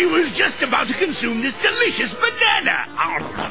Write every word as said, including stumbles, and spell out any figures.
I was just about to consume this delicious banana.